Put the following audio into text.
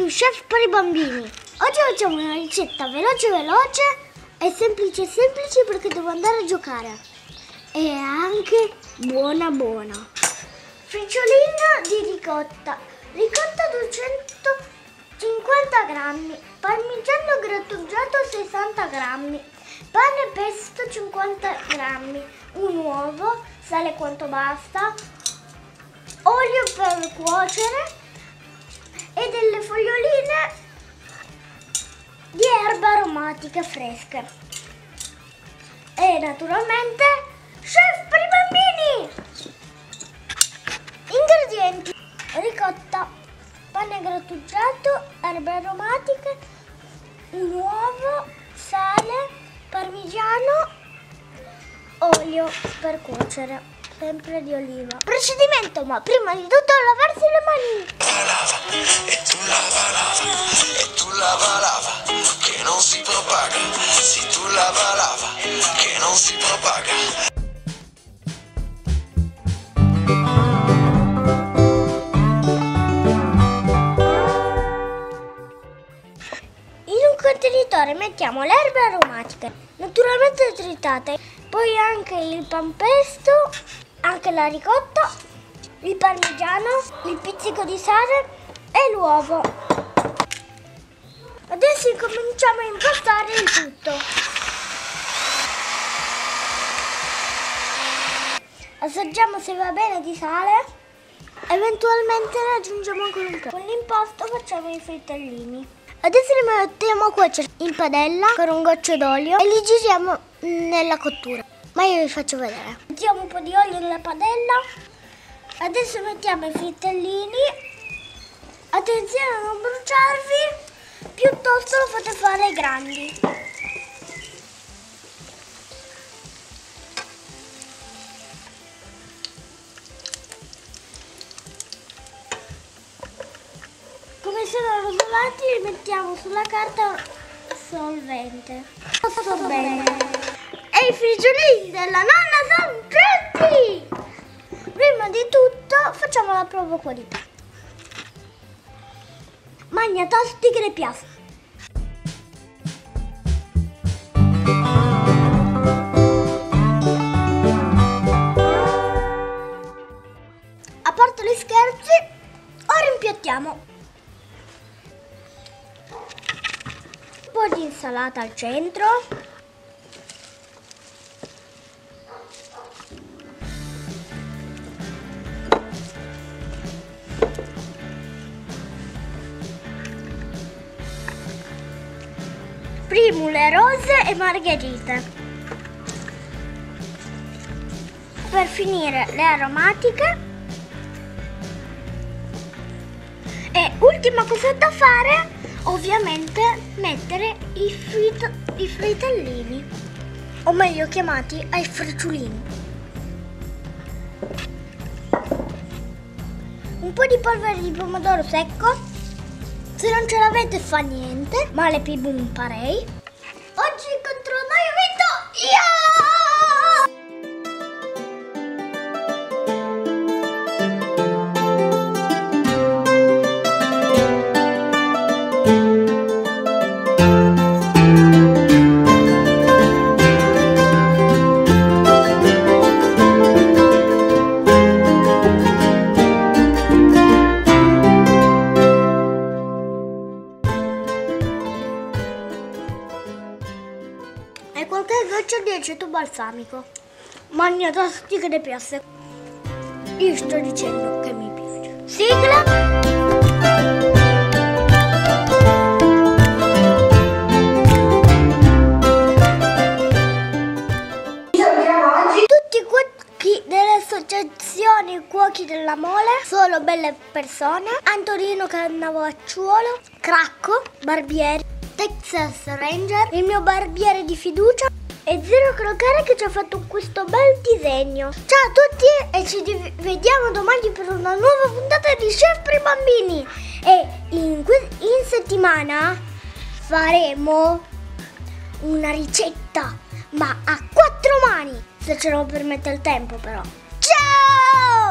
su Chef per i bambini. Oggi facciamo una ricetta veloce e semplice perché devo andare a giocare. E anche buona. Fricciolina di ricotta. Ricotta 250 grammi. Parmigiano grattugiato 60 grammi. Pane e pesto 50 grammi. Un uovo, sale quanto basta. Olio per cuocere. E delle foglioline di erbe aromatiche fresche. E naturalmente Chef per i bambini! Ingredienti: ricotta, pane grattugiato, erbe aromatiche, un uovo, sale, parmigiano, olio per cuocere, sempre di oliva. Procedimento: ma prima di tutto lavarsi le mani. Lava, e tu lava, che non si propaga. Sì, tu lava, che non si propaga. In un contenitore mettiamo le erbe aromatiche, naturalmente tritate, poi anche il pan pesto, anche la ricotta, il parmigiano, il pizzico di sale e l'uovo. Adesso incominciamo a impastare il tutto. Assaggiamo se va bene di sale, eventualmente ne aggiungiamo ancora un po'. Con l'impasto facciamo i frittellini. Adesso li mettiamo a cuocere in padella con un goccio d'olio e li giriamo nella cottura. Ma io vi faccio vedere. Mettiamo un po' di olio nella padella. Adesso mettiamo i frittellini. Attenzione a non bruciarvi, piuttosto lo fate fare ai grandi. Come sono rosolati li mettiamo sulla carta solvente. E i fagiolini della nonna sono pronti! Prima di tutto facciamo la prova qualità. Magna tosti che le piace. A parte gli scherzi, ora impiattiamo. Un po' di insalata al centro. Primule rose e margherite. Per finire le aromatiche. E ultima cosa da fare, ovviamente mettere i fritellini, o meglio chiamati ai fricciolini. Un po' di polvere di pomodoro secco. Se non ce l'avete fa niente, ma le pibum parei. Oggi contro noi ho vinto io! E qualche goccia di aceto balsamico. Magna tosti che ne piace. Io sto dicendo che mi piace. Sigla! Tutti i cuochi delle associazioni Cuochi della Mole, solo belle persone. Antonino Cannavacciuolo, Cracco, Barbieri, Texas Ranger, il mio barbiere di fiducia, e Zero Crocare che ci ha fatto questo bel disegno. Ciao a tutti e ci vediamo domani per una nuova puntata di Chef per i bambini. E in settimana faremo una ricetta, ma a 4 mani, se ce lo permette il tempo però. Ciao!